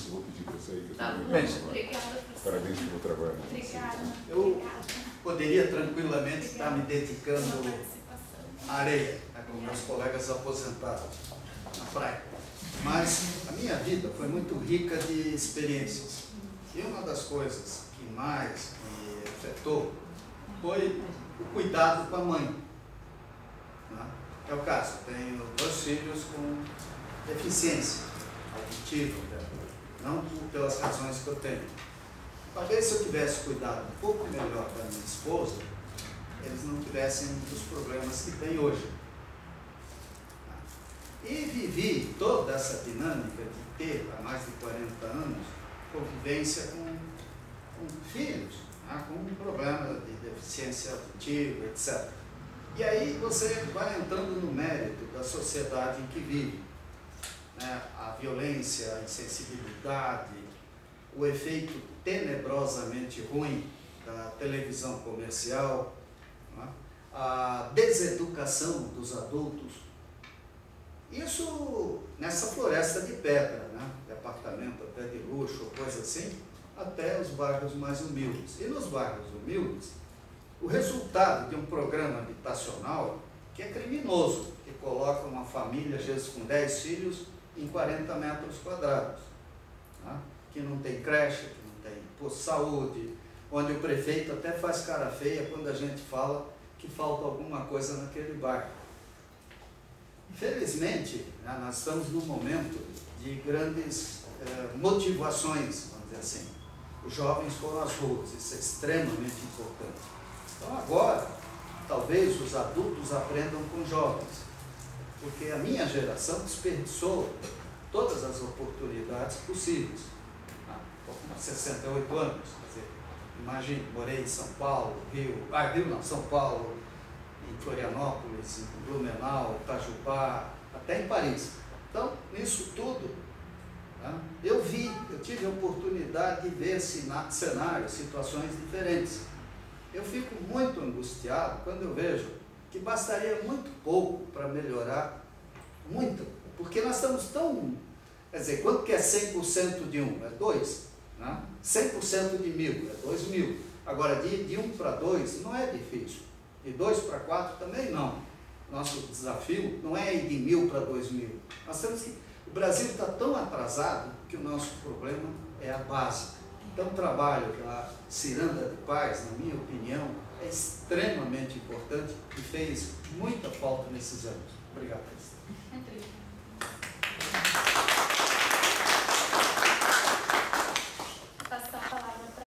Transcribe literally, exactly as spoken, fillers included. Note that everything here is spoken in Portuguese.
eu vou pedir para sair. Que eu Tá, bem, obrigada. parabéns pelo trabalho. Obrigada. Eu poderia tranquilamente estar me dedicando à areia, né, com meus colegas aposentados na praia. Mas a minha vida foi muito rica de experiências. E uma das coisas que mais me afetou foi o cuidado com a mãe. Né? É o caso, tenho dois filhos com deficiência auditiva, né? Não pelas razões que eu tenho. Talvez se eu tivesse cuidado um pouco melhor da minha esposa, eles não tivessem os problemas que têm hoje. E vivi toda essa dinâmica de ter, há mais de quarenta anos, convivência com, com filhos, né, com um problema de deficiência auditiva, etcétera. E aí você vai entrando no mérito da sociedade em que vive. Né, a violência, a insensibilidade, o efeito tenebrosamente ruim da televisão comercial, né, a deseducação dos adultos. Isso nessa floresta de pedra, né? Departamento até de luxo, ou coisa assim, até os bairros mais humildes. E nos bairros humildes, o resultado de um programa habitacional que é criminoso, que coloca uma família, às vezes com dez filhos, em quarenta metros quadrados, né? Que não tem creche, que não tem posto de saúde, onde o prefeito até faz cara feia quando a gente fala que falta alguma coisa naquele bairro. Felizmente, né, nós estamos num momento de grandes eh, motivações, vamos dizer assim. Os jovens foram às ruas, isso é extremamente importante. Então agora, talvez os adultos aprendam com os jovens, porque a minha geração desperdiçou todas as oportunidades possíveis. Estou com sessenta e oito anos, quer dizer, imagine, morei em São Paulo, Rio, ah, Rio não, São Paulo, em Florianópolis, em Blumenau, Itajubá, até em Paris. Então, nisso tudo, né, eu vi, eu tive a oportunidade de ver cenários, situações diferentes. Eu fico muito angustiado quando eu vejo que bastaria muito pouco para melhorar, muito, porque nós estamos tão, quer dizer, quanto que é cem por cento de um? É dois, né? cem por cento de mil, é dois mil. Agora, de, de um para dois não é difícil. De dois para quatro também não. Nosso desafio não é ir de mil para dois mil. Nós temos que... O Brasil está tão atrasado que o nosso problema é a base. Então o trabalho da Ciranda de Paz, na minha opinião, é extremamente importante e fez muita falta nesses anos. Obrigado.